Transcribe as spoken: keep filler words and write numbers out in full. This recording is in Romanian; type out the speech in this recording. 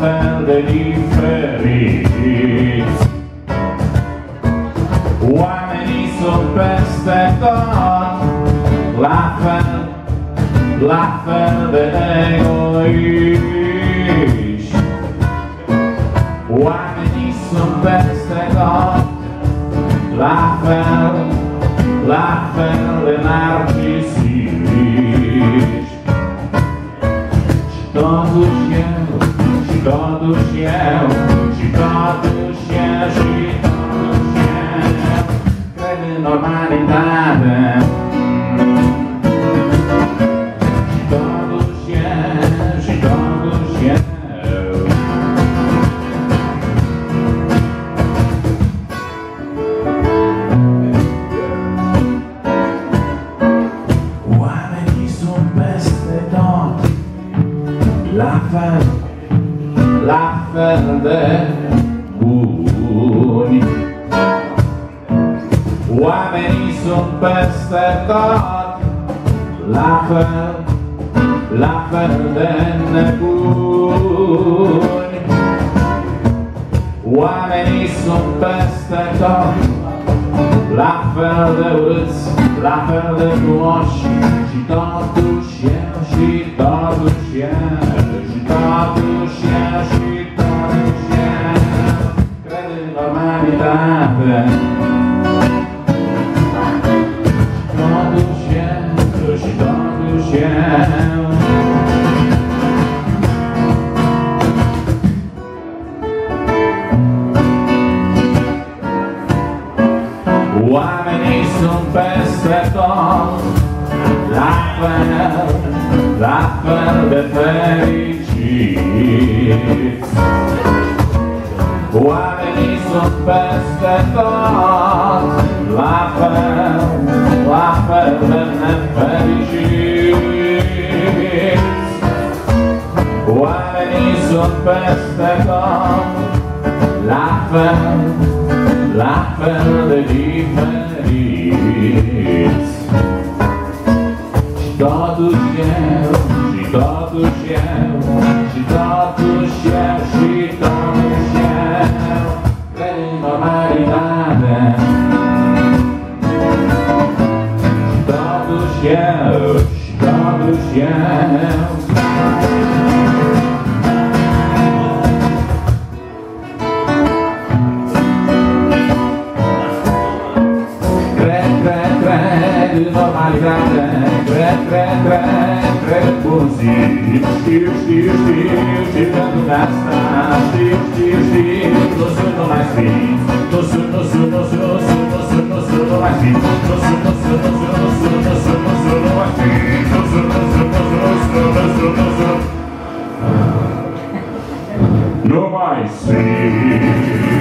fel de diferiți. Oamenii sunt peste tot, la fel, la fel de egoiști. Oamenii sunt peste tot, la fel, la fel de narcisiști. Și totuși eu, și totuși eu, și totuși eu, și totuși eu cred în normalitate. Și totuși eu, și totuși eu oamenii sunt peste tot, la fel, la fel de buni. Oamenii sunt peste tot, la fel, la fel de nebuni. Oamenii sunt peste tot, la fel de urâți, la fel de frumoși. Și totuși eu, și totuși eu, și totuși eu, și totuși eu cred în normalitate. Totuși eu, și totuși eu oamenii sunt peste tot, la fel, la fel de fericiți. Oamenii sunt peste tot, la fel, la fel de nefericiți. Oamenii sunt peste tot, la fel, la fel de diferiți. Și totuși eu, și totuși eu, și totuși eu, și totuși eu cred în normalitate. Și totuși eu, și totuși eu normalitate, cred, cred, cred, cred bun zi. Știu, știu, știu, știu că lumea asta, știu, știu, știu, nu sunt numai sfinți. Nu sunt, nu sunt, nu sunt, nu sunt, nu sunt, nu sunt numai sfinți. Nu sunt, nu sunt, nu sunt, nu sunt, nu sunt, nu sunt numai sfinți. Nu sunt, nu sunt, nu sunt, nu sunt, nu sunt, nu sunt numai sfinți.